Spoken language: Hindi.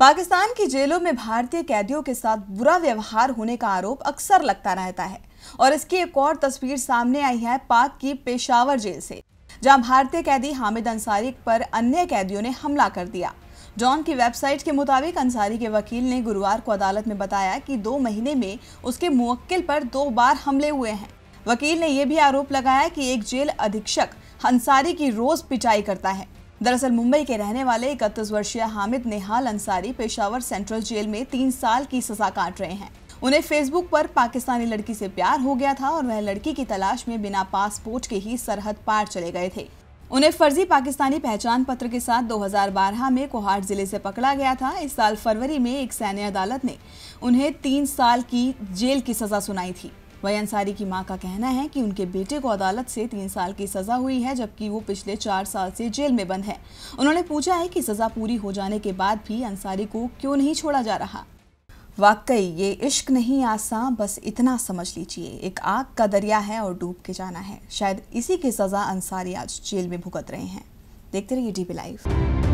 पाकिस्तान की जेलों में भारतीय कैदियों के साथ बुरा व्यवहार होने का आरोप अक्सर लगता रहता है और इसकी एक और तस्वीर सामने आई है पाक की पेशावर जेल से, जहां भारतीय कैदी हामिद अंसारी पर अन्य कैदियों ने हमला कर दिया। डॉन की वेबसाइट के मुताबिक अंसारी के वकील ने गुरुवार को अदालत में बताया कि 2 महीने में उसके मुवक्किल पर 2 बार हमले हुए हैं। वकील ने यह भी आरोप लगाया कि एक जेल अधीक्षक अंसारी की रोज पिटाई करता है। दरअसल मुंबई के रहने वाले 31 वर्षीय हामिद नेहाल अंसारी पेशावर सेंट्रल जेल में 3 साल की सजा काट रहे हैं। उन्हें फेसबुक पर पाकिस्तानी लड़की से प्यार हो गया था और वह लड़की की तलाश में बिना पासपोर्ट के ही सरहद पार चले गए थे। उन्हें फर्जी पाकिस्तानी पहचान पत्र के साथ 2012 में कोहाट जिले से पकड़ा गया था। इस साल फरवरी में एक सैन्य अदालत ने उन्हें 3 साल की जेल की सजा सुनाई थी। वही अंसारी की मां का कहना है कि उनके बेटे को अदालत से 3 साल की सजा हुई है, जबकि वो पिछले 4 साल से जेल में बंद है। उन्होंने पूछा है कि सजा पूरी हो जाने के बाद भी अंसारी को क्यों नहीं छोड़ा जा रहा। वाकई ये इश्क नहीं आसान, बस इतना समझ लीजिए, एक आग का दरिया है और डूब के जाना है। शायद इसी की सजा अंसारी आज जेल में भुगत रहे हैं। देखते रहिए DP लाइव।